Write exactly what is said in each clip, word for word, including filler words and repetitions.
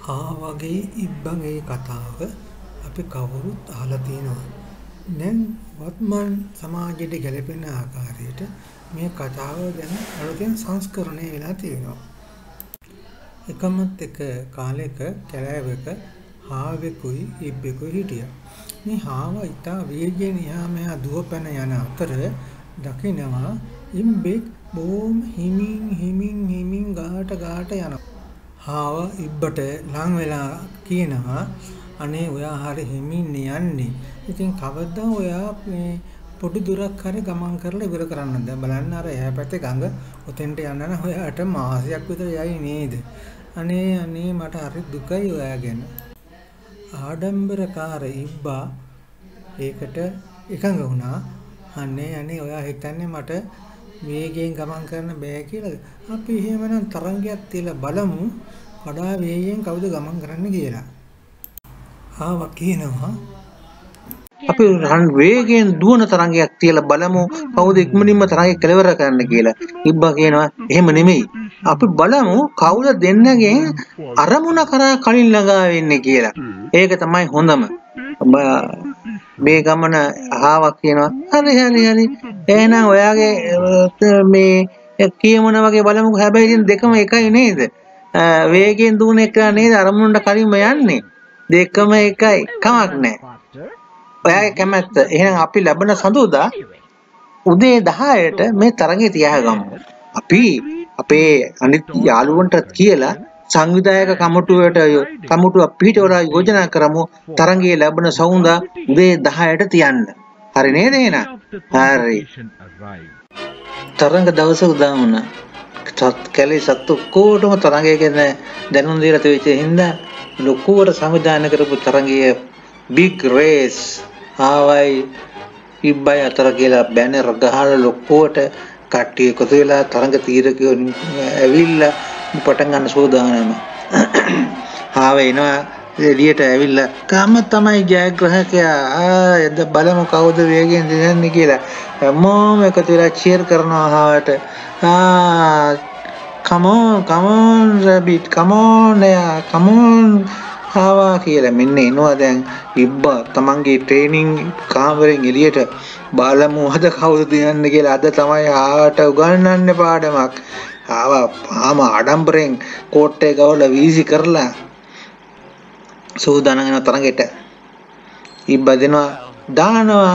හාවගේ ඉබ්බන්ගේ කතාව අපි කවුරුත් අහලා තියෙනවා. දැන් වත්මන් සමාජයට ගැලපෙන ආකාරයට මේ කතාව දැන් අලුතෙන් සංස්කරණය වෙලා තියෙනවා. එකමත් එක කාලයක කැලෑවක හාවෙකුයි ඉබ්බෙකුයි හිටියා. මේ හාව ඉතා වේගයෙන් එහා මෙහා දුවපැන යන අතර දකිනවා ඉබ්බෙක් බොහොම හිමින් හිමින් හිමින් ගාට ගාට යනවා. හාව ඉබ්බට ලං වෙලා කියනවා අනේ ඔයා හරි හිමින් යන්නේ. ඉතින් කවදා ඔයා මේ පොඩි දුරක් හරි ගමන් කරලා ඉවර කරන්නද? බලන්න අර එහා පැත්තේ ගඟ ඔතෙන්ට යන්න නම් ඔයාට මාසයක් විතර යයි නේද? අනේ අනේ මට හරි දුකයි ඔයා ගැන. ආඩම්බරකාර ඉබ්බා ඒකට එකඟ වුණා. අනේ අනේ ඔයා හිතන්නේ මට වේගයෙන් ගමන් කරන්න බෑ කියලා. අපි එහෙමනම් තරංගයක් තියලා බලමු වඩා වේගයෙන් කවුද ගමන් කරන්න කියලා. ආව කියනවා අපි රන් වේගයෙන් දුවන තරංගයක් තියලා බලමු කවුද ඉක්මනින්ම තරංගය කෙලවර කරන්න කියලා. ඉබ්බා කියනවා එහෙම නෙමෙයි. අපි බලමු කවුද දෙන්නගෙන් අරමුණ කරා කලින් ළඟා වෙන්නේ කියලා. ඒක තමයි හොඳම. මේ ගමන ආවා කියනවා හරි හරි හරි එහෙනම් ඔයාගේ මේ කියමන වගේ බලමුකෝ. හැබැයි ඉතින් දෙකම එකයි නේද? වේගයෙන් දුවන එක නේද අරමුණට කලින්ම යන්නේ. දෙකම එකයි. කමක් නැහැ. ඔයාගේ කැමැත්ත. එහෙනම් අපි ලැබෙන සඳුදා උදේ දහයට මේ තරඟය තියාගමු. අපි අපේ අනිත් යාළුවන්ට කියලා සංවිධායක කමිටුවට කමිටුව පිටවලා යෝජනා කරමු තරඟයේ ලැබෙන සඳුදා උදේ දහයට තියන්න. හරි නේද එහෙනම්? හරි. තරඟ දවස උදා වුණා. කැලේ සත්තු කොටම තරඟය ගැන දැනුම් දීලා තිබෙච්ච හින්දා ලොකුවට සංවිධානය කරපු තරඟයේ big race ආවයි ඉබ්බයි අතර කියලා බැනර් ගහලා ලොකුවට කට්ටිය එකතු වෙලා තරඟ තීරකයෝ ඇවිල්ලා පටන් ගන්න සෝදානම. ආව එනවා එළියට ඇවිල්ලා කම තමයි ජයග්‍රහකයා. ආ එද බලමු කවුද වේගෙන් දිනන්නේ කියලා. හැමෝම එකතු වෙලා චීර් කරනවා ආවට. ආ come on come on rabbit come on yeah come on ආවා කියලා. මෙන්න එනවා දැන් ඉබ්බා තමන්ගේ ට්‍රේනින් කාමරෙන් එළියට බලමු අද කවුද දිනන්නේ කියලා. අද තමයි ආවට උගන්වන්නේ පාඩමක්. ආවා ආම ආඩම්බරෙන් කෝට් එක ගවලා වීසි කරලා සූදානම් වෙන තරඟෙට. ඉබ්බා දෙනවා දානවා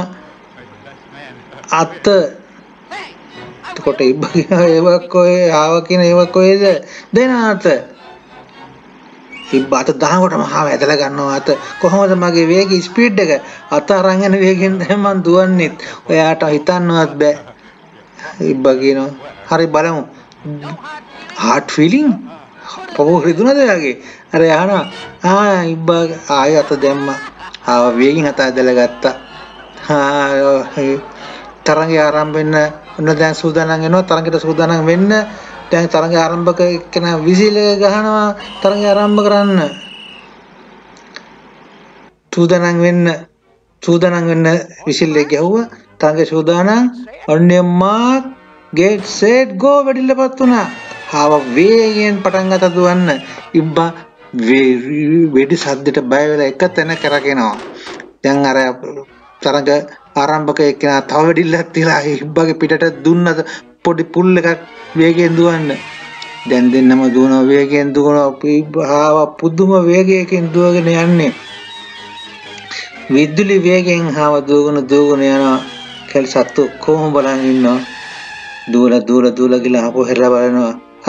අත. එතකොට ඉබ්බා කියනවා ඒවක් කොහෙ ආවා කියන ඒවක් කොහෙද දෙනාත. ඉබ්බා අත දානකොටම ආව ඇදලා ගන්නවා අත. කොහොමද මගේ වේග ස්පීඩ් එක? අත අරන් යන වේගෙන් තමයි මං දුවන්නේ. ඔයාට හිතන්නවත් බෑ. ඉබ්බා කියනවා හරි බලමු. heart feeling පොව රිදුනද යාගේ? අර යහනවා. ආ ඉබ්බා ආයෙ අත දැම්මා. ආව වේගින් අත ඇදලා ගත්තා. ආ තරඟය ආරම්භ වෙන්න ඔන්න දැන් සූදානම් වෙනවා. තරඟයට සූදානම් වෙන්න දැන් තරඟය ආරම්භක එක්කෙනා විසිල් එක ගහනවා තරඟය ආරම්භ කරන්න. සූදානම් වෙන්න සූදානම් වෙන්න විසිල් එක ගැහුවා. තරඟය සූදානම් ඔන්නේ මාක් get set go වෙඩිල්ලපත් වුණා. ආව වේගයෙන් පටන් ගත්ත දුවන්න. ඉබ්බා වෙඩි සද්දට බය වෙලා එක තැන කරගෙනවා. දැන් අර තරඟ ආරම්භක එක්කෙනා තව වෙඩිල්ලක් තියලා ඉබ්බාගේ පිටට දුන්නද පොඩි පුල් එකක් වේගයෙන් දුවන්න. දැන් දෙන්නම දුවනවා වේගයෙන් දුවනවා. ආව පුදුම වේගයකින් දුවගෙන යන්නේ. විදුලි වේගයෙන් ආව දුවගෙන දුවගෙන යනවා. කැල සත්තු කොහොම බලන් ඉන්නවා. දුවලා දුවලා දුවලා ගිහලා ආපහු හැරලා බලනවා.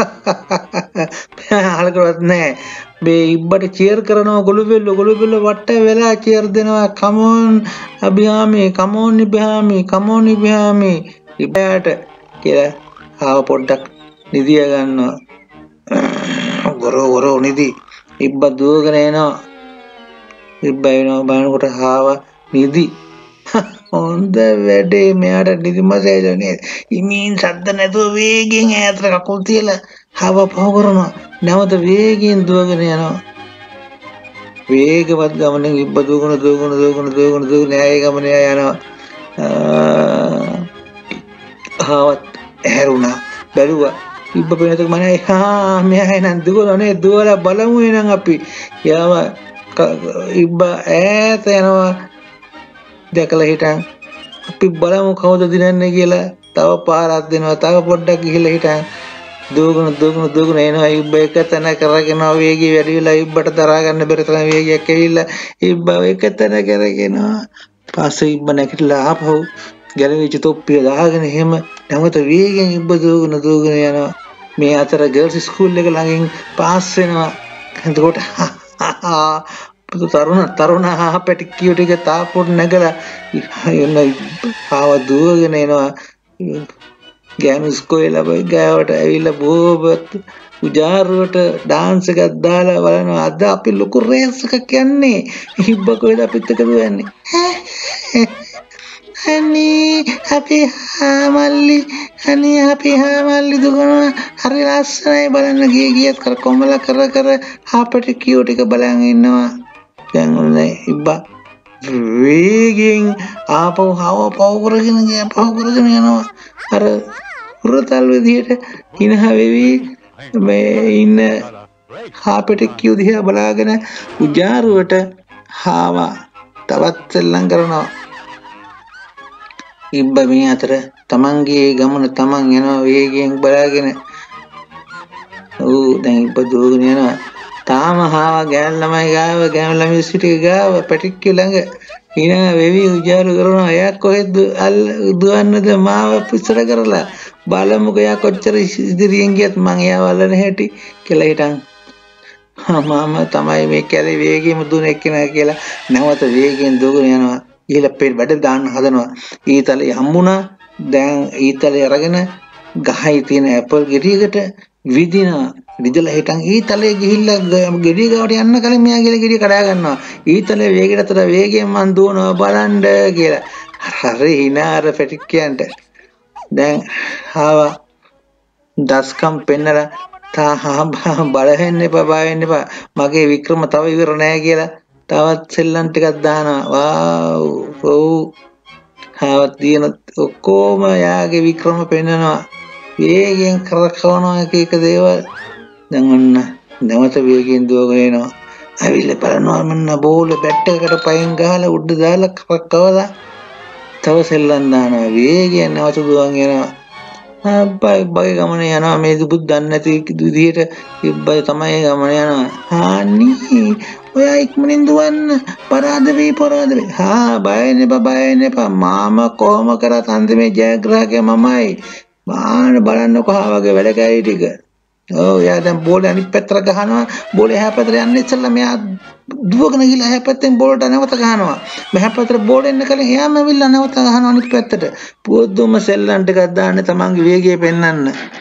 අහලකවත් නැහැ. මේ ඉබ්බට චීර් කරනවා ගොළු බෙල්ල ගොළු බෙල්ල වට වෙලා චීර් දෙනවා. come on අභියාමි come on ඉබ්බාමි come on ඉබ්බාමි ඉබ්බාට කියලා ආව පොඩ්ඩක් නිදිය ගන්නවා. ගොරෝ ගොරෝ නිදි. ඉබ්බා දුවගෙන එනවා. ඉබ්බා එනවා බලනකොට ආව නිදි. හොඳ වැඩේ මෙයාට නිදිමතයිද නේද? ඉමින් සද්ද නැතුව වේගෙන් ඈතට කකුල් තියලා හව පහ කරනවා. නැවත වේගෙන් දුවගෙන යනවා. වේගවත් ගමනෙන් ඉබ්බ දුවගෙන දුවගෙන දුවගෙන දුවගෙන දුවගෙන ආයේ ගමනේ යනවා. ආවත් හැරුණා. බැලුවා ඉබ්බ පේනකොට මම හා මෙයා එනන් දුවනනේ දුවලා බලමු එනන් අපි යාව ඉබ්බ ඈත යනවා දැකලා හිටන් අපි බලමු කවුද දිනන්නේ කියලා තව පාරක් දෙනවා තව පොඩ්ඩක් ගිහිල්ලා හිටන් දුවගෙන දුවගෙන දුවගෙන එනවා ඉබ්බ එක තැන කරගෙන වේගය වැඩි වෙලා ඉබ්බට දරා ගන්න බැරි තරම් වේගයක් ඇවිල්ලා ඉබ්බ එක තැන කරගෙනවා පස්සේ ඉබ්බ නැගිටලා ආපහු ගැලවිච්ච තොප්පිය දාගෙන එහෙම නැවත වේගෙන් ඉබ්බ දුවගෙන දුවගෙන යනවා මේ අතර ගර්ල්ස් ස්කූල් එක ළඟින් පාස් වෙනවා එතකොට තරුණ තරුණ හාපැටි කියු ටික තාපොට නැගලා එන්න ආව දුවගෙන එනවා ගෑනු ස්කෝලේ බයි ගාවට ඇවිල්ලා බොහොමත් උජාරුවට ඩාන්ස් එකක් දාලා බලනවා අද අපි ලොකු රේස් එකක් යන්නේ ඉබ්බ කොහෙද අපිත් එක්ක දුවන්නේ අනේ අපි හාමල්ලි අනේ අපි හාමල්ලි දුවනවා හරි ලස්සනයි බලන්න ගිය ගියත් කර කොමල කර කර හාපැටි කියු ටික බලන් ඉන්නවා දැන් ඔන්නේ ඉබ්බා වේගෙන් ආපහු හව පව කරගෙන ගියා පව කරගෙන යනවා අර පුරතල් විදියට හිනහ වෙවි මේ ඉන්න හාපැටි කියු දිහා බලාගෙන උජාරුවට හාවා තවත් සෙල්ලම් කරනවා ඉබ්බ මේ අතර තමන්ගේ ගමන තමන් යනවා වේගයෙන් බලාගෙන ඌ දැන් ඉබ්බ දුවගෙන යනවා තාම හාවා ගෑන් ළමයි ගාව ගෑන් ළමයි සිටි ගාව පැටික්ක ළඟ ඊන වෙවි උජාරු කරනවා එයා කොහෙද දුවන්නද මාව පිටර කරලා බලමුකෝ එයා කොච්චර ඉදිරියෙන් ගියත් මං එයා වලන හැටි කියලා හිටන් මාම තමයි මේ කැලේ වේගෙම දුන එක්කෙනා කියලා නැවත වේගෙන් දුවගෙන යනවා ගිහලා පෙර වැඩ දාන්න හදනවා ඊතලේ හම්බුණා දැන් ඊතලේ අරගෙන ගහයි තියෙන ඇපල් ගෙඩියකට විදිනවා විදලා හිටන් ඊතලේ ගිහිල්ලා ගෙඩිය ගාවට යන්න කලින් මෙයා ගිහලා ගෙඩිය කඩා ගන්නවා ඊතලේ වේගෙට අතර වේගයෙන් මන් දුවනවා බලන්න කියලා හරි hinaර පැටික්කයන්ට දැන් ආවා දස්කම් පෙන්නලා තා හා බලහෙන්න එපා බය වෙන්න එපා මගේ වික්‍රම තව ඉවර නෑ කියලා තවත් සෙල්ලම් ටිකක් දානවා වාව් ඔව් ආවත් දින ඔක්කොම යාගේ වික්‍රම පෙන්නනවා වේගෙන් කරකවනවා එක එක දේවල් දැන් ඔන්න නැවත වේගෙන් දුවගෙන එනවා ඇවිල්ලා බලනවා මන්න බෝල බැට් එකකට පයින් ගහලා උඩ දාලා කරකවලා තව සෙල්ලම් දානවා වේගෙන් නැවත දුවන් යනවා අබ්බයි බයි ගමන යනවා මේ දුබුත් දන්නේ නැති විදිහට ඉබ්බයි තමයි ගමන යනවා හානි ඔයා ඉක්මනින් දුවන්න පරාද වෙයි පරාද වෙයි හා බය නෙපා බය නෙපා මාම කොහොම කරත් අන්තිමේ ජයග්‍රාහකයා මමයි බාන බලන්නකො ආවගේ වැඩ කැරි ටික ඔව් යා දැන් බෝලේ අනිත් පැත්තට ගහනවා බෝලේ එහා පැත්තට යන්න ඉස්සෙල්ලා මෙයා දුවගෙන ගිහලා එහා පැත්තෙන් බෝලට නැවත ගහනවා මෙහා පැත්තට බෝල එන්න කලින් එයාම ඇවිල්ලා නැවත ගහනවා අනිත් පැත්තට පුදුම සෙල්ලම් ටිකක් දාන්න තමන්ගේ වේගය පෙන්වන්න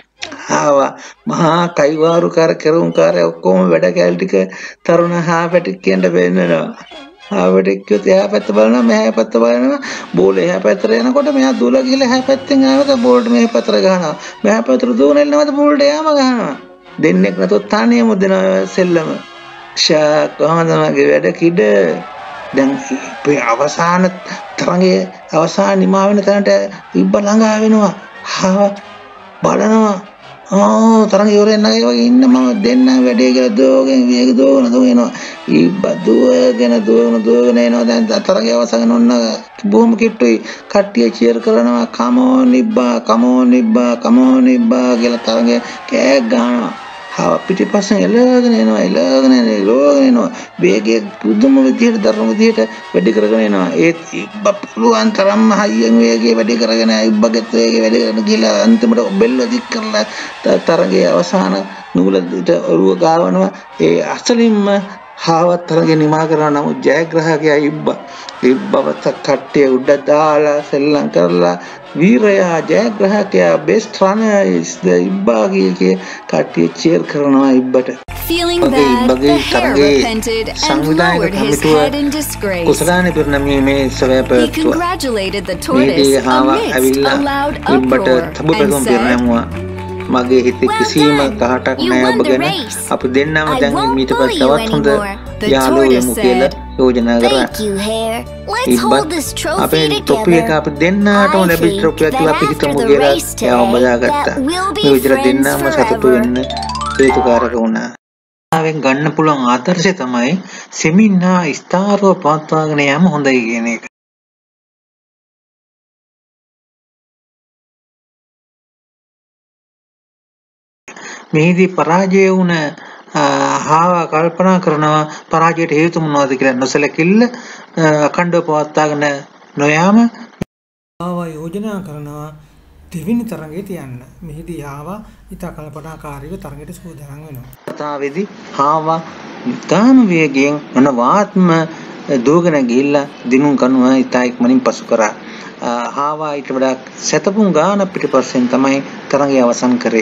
ආවා මහා කයිවාරු කර කරුම් කාර්ය ඔක්කොම වැඩ කැලි ටික තරුණ හාපැටික්කෙන්ට පෙන්නනවා හාපැටික්කියත් එහා පැත්ත බලනවා මෙහා පැත්ත බලනවා බෝල එහා පැත්තට යනකොට මෙයා දුවලා ගිහලා එහා පැත්තෙන් ආවද බෝලට මෙහා පැත්තට ගහනවා මෙහා පැත්තට දුවගෙන නැවත බෝලට එයාම ගහනවා දෙන්නෙක් නැතොත් තනියම දෙනවා සෙල්ලම ෂා කොහමද මගේ වැඩ කිඩ දැන් මේ අවසාන තරඟයේ අවසාන නිමා වෙන තැනට ඉබ්බ ළඟා වෙනවා හා බලනවා ආ තරඟ ඉවරෙන් නැගේ වගේ ඉන්න මම දෙන්න වැඩේ කියලා දෝගෙන් වේග දෝන දෝනවා ඉබ්බ දුවගෙන දුවන දුවගෙන එනවා දැන් තරඟය අවසන් ඔන්න බොහොම කිට්ටුයි කට්ටිය චීර් කරනවා come on ඉබ්බා come on ඉබ්බා come on ඉබ්බා කියලා තරඟය කෑ ගන්නවා හා පිටිපස්සෙන් එළගෙන එනවා එළගෙන එළගෙන එනවා වේගය පුදුම විදිහට දරුණු විදිහට වැඩි කරගෙන එනවා ඒත් ඉබ්බ පුළුවන් තරම්ම හයියෙන් වේගය වැඩි කරගෙන ඉබ්බගෙත් වේගය වැඩි කරගෙන ගිහලා අන්තිමට බෙල්ල දික් කරලා තරඟයේ අවසාන නූලට ඔරුව ගාවනවා ඒ අසලින්ම හාවත් තරඟේ නිමා කරනවා නමුත් ජයග්‍රාහකයා ඉබ්බ ඉබ්බවත් කට්ටිය උඩ දාලා සෙල්ලම් කරලා වීරයා ජයග්‍රාහකයා best runner is the ඉබ්බා කිය කට්ටිය cheer කරනවා ඉබ්බට Feeling bad, the hare repented and lowered his head in disgrace. He congratulated the tortoise amidst a loud uproar and said, මගේ හිතේ කිසිම කහටක් නැහැ ඔබ ගැන අපි දෙන්නම දැන් මීට පස්සේ තවත් හොඳ යාළුවෝ වෙමු කියලා යෝජනා කරා. Let's hold this trophy together. I think that after the race today, that we'll be friends forever. ආවෙන් ගන්න පුළුවන් ආදර්ශය තමයි සෙමිනා ස්ථාරව පවත්වාගෙන යාම හොඳයි කියන එක. මේදී පරාජය වුණ හාව කල්පනා කරනවා පරාජයට හේතු මොනවද කියලා නොසලකිල්ල අඛණ්ඩව පවත්වාගෙන නොයාම හාව යෝජනා කරනවා දෙවෙනි තරඟේ තියන්න. මෙහිදී හාව ඉතා කල්පනාකාරීව තරඟයට සූදානම් වෙනවා. කතාවේදී හාව ඉතාම වේගයෙන් අනවාත්ම දුවගෙන ගිහිල්ලා දිනුම් කනුව ඉතා ඉක්මනින් පසු කරා. හාව ඊට වඩා සතපුම් ගාන පිටිපස්සෙන් තමයි තරඟය අවසන් කරේ.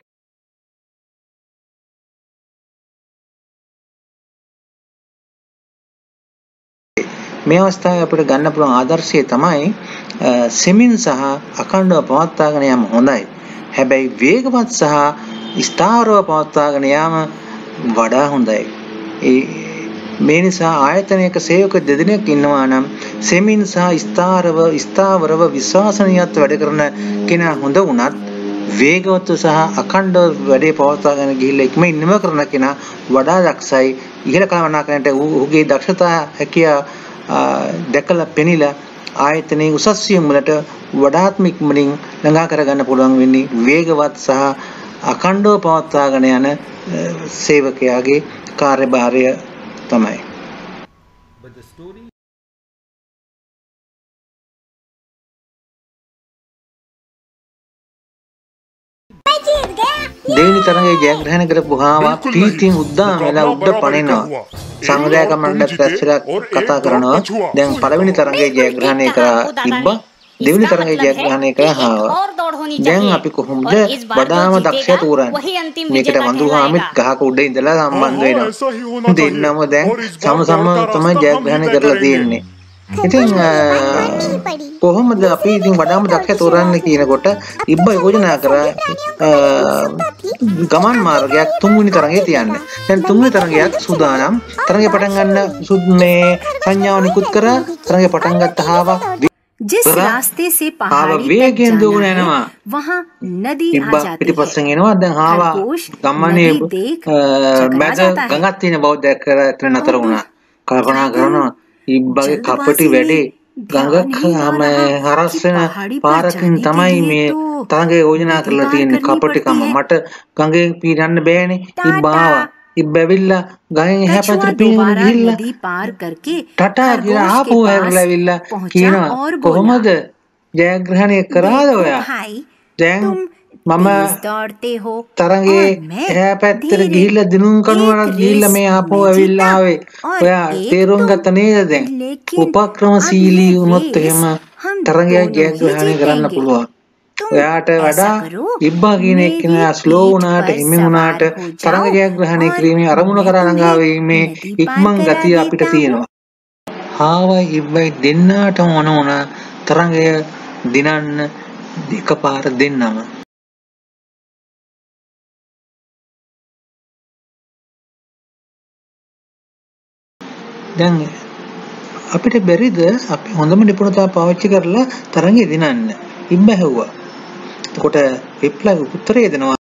මේ අවස්ථාවේ අපිට ගන්න පුළුවන් ආදර්ශය තමයි සෙමින් සහ අඛණ්ඩව පවත්වාගෙන යාම හොඳයි. හැබැයි වේගවත් සහ ස්ථාරව පවත්වාගෙන යාම වඩා හොඳයි. ඒ මේ නිසා ආයතනයක සේවක දෙදෙනෙක් ඉන්නවා නම් සෙමින් සහ ස්ථාරව ස්ථාවරව විශ්වාසනීයත්ව වැඩ කරන කෙනා හොඳ වුණත් වේගවත් සහ අඛණ්ඩව වැඩේ පවත්වාගෙන ගිහිල්ලා ඉක්මනින් නිම කරන කෙනා වඩා දක්ෂයි. ඉහළ කළමනාකරනට ඔහුගේ දක්ෂතා හැකියාව දැකලා පෙනිලා ආයතනයේ උසස් සියුම් වලට වඩාත්ම ඉක්මනින් ළඟා කරගන්න පුළුවන් වෙන්නේ වේගවත් සහ අඛණ්ඩව පවත්වාගෙන යන සේවකයාගේ කාර්යභාරය තමයි. දෙවෙනි තරඟයේ ජයග්‍රහණය කරපු හාව පීතියෙන් උද්දාම වෙලා උඩ පනිනවා. සංවිධායක මණ්ඩලයක් ඇස්සලා කතා කරනවා. දැන් පළවෙනි තරඟයේ ජයග්‍රහණය කරා ඉබ්බා, දෙවෙනි තරඟයේ ජයග්‍රහණය කරා හාව. දැන් අපි කොහොමද වඩාම දක්ෂයා තෝරන්නේ? මේකට වඳුහාමිත් ගහක උඩ ඉඳලා සම්බන්ධ වෙනවා. දෙන්නම දැන් සම සම තමයි ජයග්‍රහණය කරලා තියෙන්නේ. ඉතින් කොහොමද අපි ඉතින් වඩාම දක්ෂ තෝරන්නේ කියනකොට ඉබ්බා යෝජනා කරා ගමන් මාර්ගයක් තුන්වෙනි තරඟේ තියන්න. දැන් තුන්වෙනි තරඟයක් සූදානම්. තරඟය පටන් ගන්න මේ සංඥාව නිකුත් කරා තරඟය පටන් ගත්ත හාව जिस रास्ते से पहाड़ी तक जाना है वहाँ नदी आ जाती है. පිටිපස්සෙන් එනවා. දැන් හාව ගමනේ මැද ගඟක් තියෙන බව දැකලා එතන නතර වුණා. කල්පනා කරනවා ඉබ්බාගේ කපටි වැඩේ ගඟක් හරස් වෙන පාරකින් තමයි මේ තරඟේ යෝජනා කරලා තියෙන්නේ. කපටිකම මට ගඟේ පීරන්න බෑනේ. ඉබ්බාව ඉබ්බැවිල්ලා ගහෙන් එහා පැත්තට පීරන්න ගිහිල්ලා ටටා කියලා ආපහු හැරිලාවිල්ලා කියනවා කොහොමද ජයග්‍රහණය කරාද ඔයා? දැන් මම තරඟේ එහා පැත්තට ගිහිල්ලා දිනුම් කනුවරක් ගිහිල්ලා මේ ආපහු ඇවිල්ලා ආවේ. ඔයා තේරුම් ගත්ත නේද? දැන් උපක්‍රමශීලී වුණොත් එහෙම තරඟය ජයග්‍රහණය කරන්න පුළුවන්. ඔයාට වඩා ඉබ්බා කියන එක්කෙනා ස්ලෝ වුණාට හිමි වුණාට තරඟ ජයග්‍රහණය කිරීමේ අරමුණ කරා ළඟාවීමේ ඉක්මන් ගතිය අපිට තියෙනවා. හාවයි ඉබ්බයි දෙන්නාටම ඕන වුණා තරඟය දිනන්න එකපාර දෙන්නම. දැන් අපිට බැරිද අපි හොඳම නිපුණතාව පාවිච්චි කරලා තරඟය දිනන්න? ඉබ්බ හැව්වා. එතකොට රිප්ලයි උත්තරේ දෙනවා.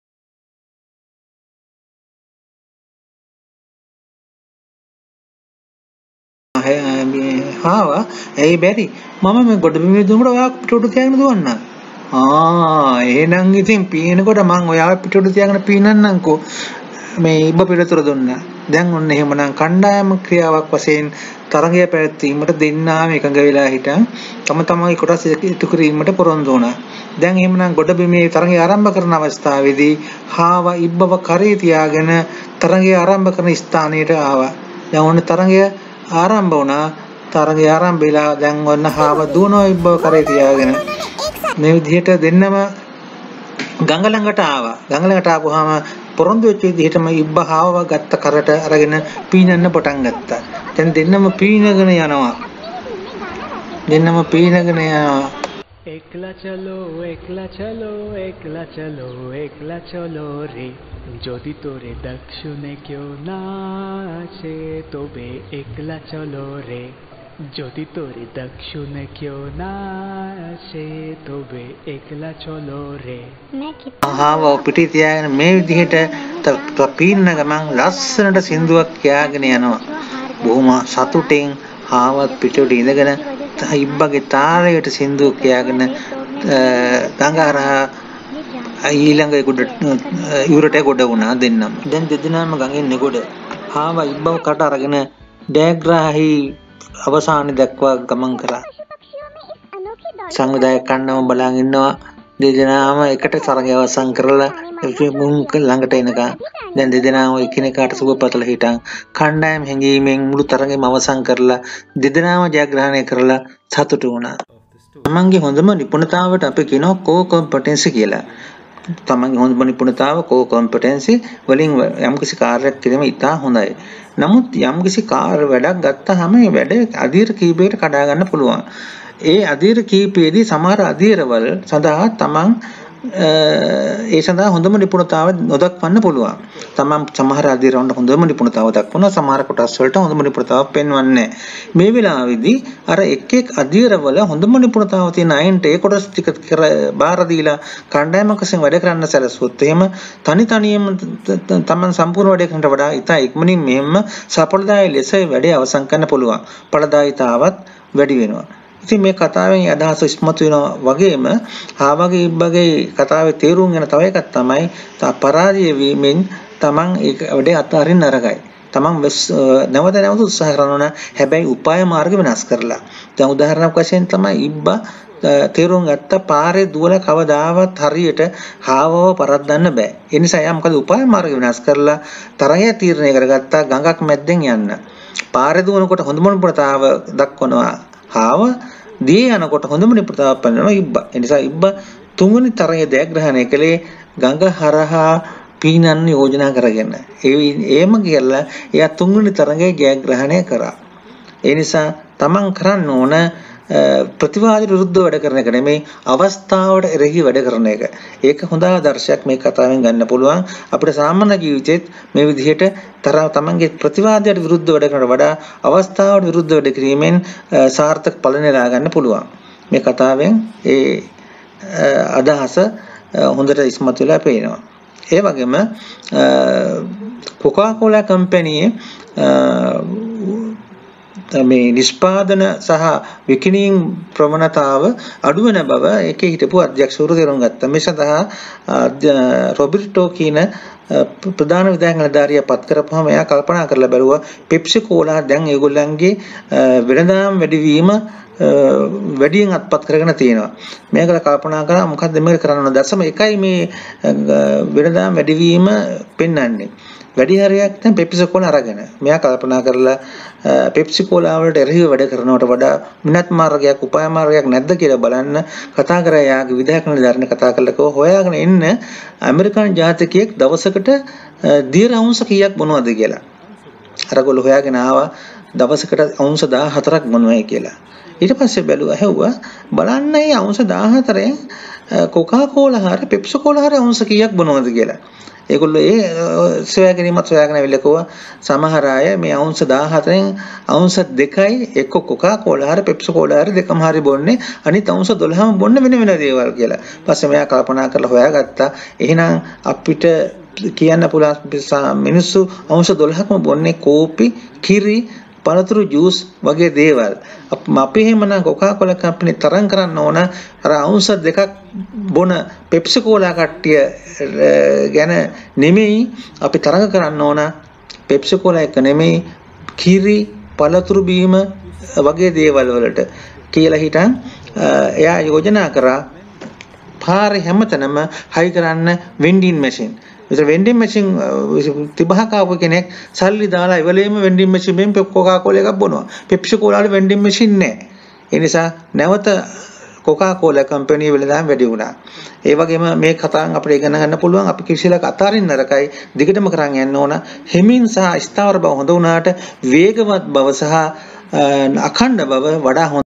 හාව ඇයි බැරි? මම මේ ගොඩබිමේ දුන්නට ඔයා පිටුට තියාගෙන දුවන්න. ආ එහෙනම් ඉතින් පීනකොට මං ඔයාව පිටුට තියාගෙන පීනන්නම්කෝ. මේ ඉබ්බ පිටතර දුන්නා. දැන් ඔන්න එහෙමනම් කණ්ඩායම ක්‍රියාවක් වශයෙන් තරඟය පැවැත්වීමට දෙන්නාම එකඟ වෙලා හිටන් තම තමන්ගේ කොටස් ඉටු කිරීමට පොරොන්දු වුණා. දැන් එහෙමනම් ගොඩබිමේ තරඟය ආරම්භ කරන අවස්ථාවේදී හාව ඉබ්බව කරේ තියාගෙන තරඟය ආරම්භ කරන ස්ථානයට ආවා. දැන් ඔන්න තරඟය ආරම්භ වුණා. තරඟය ආරම්භ වෙලා දැන් ඔන්න හාව දුවනවා ඉබ්බව කරේ තියාගෙන. මේ විදිහට දෙන්නම ගඟ ළඟට ආවා. ගඟ ළඟට ආපුවාම පොරොන්දු වෙච්ච විදිහටම ඉබ්බා හාවව ගත්ත කරට අරගෙන පීනන්න පටන් ගත්තා. දැන් දෙන්නම පීනගෙන යනවා. දෙන්නම පීනගෙන යනවා. एकला चलो एकला चलो एकला चलो एकला चलो रे যদি তোরে দক্ষিণে কেউ না আছে তবে একলা চলো রে যদি তোরে দক্ষিণ কেউ না আসে তবে একলা চলো রে හාව පිටි තියාගෙන මේ විදිහට පීන්න ගමන් ලස්සනට සින්දුවක් කියාගෙන යනවා. බොහොම සතුටින් හාවත් පිටුට ඉඳගෙන ඉබ්බගේ තාරයට සින්දුව කියාගෙන ගංගාරහා ඊළඟ ගොඩ ඉවුරට ගොඩ වුණා දෙන්නම. දැන් දෙදෙනාම ගඟෙන් නෙගොඩ. හාව ඉබ්බව කට අරගෙන ඩෑග්‍රාහි අවසානයේ දක්වා ගමන් කරා. සංවිධායක කණ්ඩායම බලන් ඉන්නවා. දෙදෙනාම එකට තරගය අවසන් කරලා මුන් ළඟට එනකන් දැන් දෙදෙනාම එකිනෙකාට සුබපතල හිටන් කණ්ඩායම හැංගීමෙන් මුළු තරගෙම අවසන් කරලා දෙදෙනාම ජයග්‍රහණය කරලා සතුටු වුණා. තමන්ගේ හොඳම නිපුණතාවට අපි කියනවා කෝ කොම්පටන්සි කියලා. තමන්ගේ හොඳම නිපුණතාව කෝ කොම්පටන්සි වලින් යම්කිසි කාර්යයක් කිරීම ඉතා හොඳයි. නමුත් යම්කිසි කාර්ය වැඩක් ගත්තාම මේ වැඩ අධීර කීපයකට කඩා ගන්න පුළුවන්. ඒ අධීර කීපයේදී සමහර අධීරවල සඳහා තමන් ඒ සඳහා හොඳම නිපුණතාව නොදක්වන්න පුළුවන්. තමන් සමහර අධීරවන්ට හොඳම නිපුණතාව දක්වනවා, සමහර කොටස් වලට හොඳම නිපුණතාවක් පෙන්වන්නේ නැහැ. මේ වෙලාවේදී අර එක් එක් අධීරවල හොඳම නිපුණතාව තියෙන අයන්ට ඒ කොටස් ටික බාර දීලා කණ්ඩායමක් වශයෙන් වැඩ කරන්න සැලසුවොත් එහෙම තනි තනියම තමන් සම්පූර්ණ වැඩ කරනට වඩා ඉතා ඉක්මනින් මෙහෙම සඵලදායී ලෙස වැඩේ අවසන් කරන්න පුළුවන්. ඵලදායීතාවත් වැඩි වෙනවා. ඉතින් මේ කතාවෙන් අදහස ඉස්මතු වෙනවා වගේම ආවගේ ඉබ්බගේ කතාවේ තේරුම් ගන්න තව එකක් තමයි පරාජය වීමෙන් තමන් ඒක වැඩේ අත්හරින්න නරකයි. තමන් නැවත නැවත උත්සාහ කරනවා හැබැයි උපාය මාර්ග වෙනස් කරලා. දැන් උදාහරණයක් වශයෙන් තමයි ඉබ්බා තේරුම් ගත්ත පාරේ දුවල කවදාවත් හරියට හාවව පරද්දන්න බෑ. ඒ නිසා යා මොකද උපාය මාර්ග වෙනස් කරලා තරහය තීරණය කරගත්තා ගඟක් මැද්දෙන් යන්න. පාරේ දුවනකොට හොඳම නිපුණතාව දක්වනවා හාව, දී යනකොට හොඳම නිපුණතාවක් පෙන්වනවා ඉබ්බා. ඒ නිසා ඉබ්බා තුන්වෙනි තරයේ ජයග්‍රහණය කළේ ගඟ හරහා පීනන්න යෝජනා කරගෙන. ඒ ඒම කියලා එයා තුන්වෙනි තරයේ ජයග්‍රහණය කරා. ඒ නිසා තමන් කරන්න ඕන ප්‍රතිවාදී විරුද්ධව වැඩ කරන එක නෙමෙයි අවස්ථාවට එරෙහි වැඩ කරන එක. ඒක හොඳ ආදර්ශයක් මේ කතාවෙන් ගන්න පුළුවන්. අපිට සාමාන්‍ය ජීවිතෙත් මේ විදිහට තර තමන්ගේ ප්‍රතිවාදයට විරුද්ධව වැඩ කරනට වඩා අවස්ථාවට විරුද්ධව වැඩ කිරීමෙන් සාර්ථක ඵල නෙලා ගන්න පුළුවන්. මේ කතාවෙන් ඒ අදහස හොඳට ඉස්මතු වෙලා පේනවා. ඒ වගේම කොකාකෝලා කම්පැනියේ මේ නිෂ්පාදන සහ විකිණීම් ප්‍රවණතාව අඩු වෙන බව ඒකේ හිටපු අධ්‍යක්ෂවරු තේරුම් ගත්තා. මේ සඳහා රොබර්ටෝ කියන ප්‍රධාන විධායක නිලධාරියා පත් කරපුවාම එයා කල්පනා කරලා බැලුවා පෙප්සි කෝලා දැන් ඒගොල්ලන්ගේ වෙළඳාම් වැඩිවීම වැඩියෙන් අත්පත් කරගෙන තියෙනවා. මේකල කල්පනා කරා මොකද්ද මේක කරන්න ඕන දශම එකයි මේ වෙළඳාම් වැඩිවීම පෙන්වන්නේ. වැඩි හරියක් දැන් පෙප්සි කෝලා අරගෙන මෙයා කල්පනා කරලා පෙප්සි කෝලා වලට එරෙහිව වැඩ කරනවට වඩා විනත් මාර්ගයක් උපාය මාර්ගයක් නැද්ද කියලා බලන්න කතා කරා. යාගේ විධායක නිලධාරින කතා කරලා කව හොයාගෙන එන්න ඇමරිකන් ජාතිකයෙක් දවසකට දියර අවුන්ස කීයක් බොනවද කියලා. අරගොල්ලෝ හොයාගෙන ආවා දවසකට අවුන්ස දාහතරක් බොනවයි කියලා. ඊට පස්සේ බැලුවා හැව්වා බලන්න මේ අවුන්ස දාහතරෙන් කොකා කෝලා හරි පෙප්සි කෝලා හරි අවුන්ස කීයක් බොනවද කියලා. ඒගොල්ලෝ ඒ සොයා ගැනීමත් සොයාගෙන අවිල්ල කෝවා සමහර අය මේ අවුන්ස දාහතරෙන් අවුන්ස දෙකයි එක්ක කොකා කෝලා හරි පෙප්සි කෝලා හරි දෙකම හරි බොන්නේ අනිත් අවුන්ස දොළහම බොන්න වෙන වෙන දේවල් කියලා. ඊපස්සේ මෙයා කල්පනා කරලා හොයාගත්තා එහෙනම් අපිට කියන්න පුළුවන් මිනිස්සු අවුන්ස දොළහක්ම බොන්නේ කෝපි, කිරි, පළතුරු ජූස් වගේ දේවල්. අපි එහෙමනම් කොකා කෝලා කම්පැනි තරම් කරන්න ඕන අර අවුන්ස දෙකක් බොන පෙප්සි කෝලා කට්ටිය ගැන නෙමෙයි අපි තරඟ කරන්න ඕන පෙප්සි කෝලා එක නෙමෙයි කිරි, පළතුරු බීම වගේ දේවල් වලට කියලා හිටන් එයා යෝජනා කරා පාරේ හැමතැනම හයි කරන්න වෙන්ඩින් මැෂින්. විතර වෙන්ඩින් මැෂින් තිබහකාපු කෙනෙක් සල්ලි දාලා ඉවලෙම වෙන්ඩින් මැෂින් මෙන් කොකා කෝලා එකක් බොනවා. පෙප්සි කෝලා වල වෙන්ඩින් මැෂින් නැහැ. ඒ නිසා නැවත කොකා කෝලා කම්පැනි වෙලදාම වැඩි වුණා. ඒ වගේම මේ කතාවෙන් අපිට ඉගෙන ගන්න පුළුවන් අපි කිසිලක අතාරින්න නරකයි දිගටම කරන් යන්න ඕන. හිමින් සහ ස්ථාවර බව හොඳ වුණාට වේගවත් බව සහ අඛණ්ඩ බව වඩා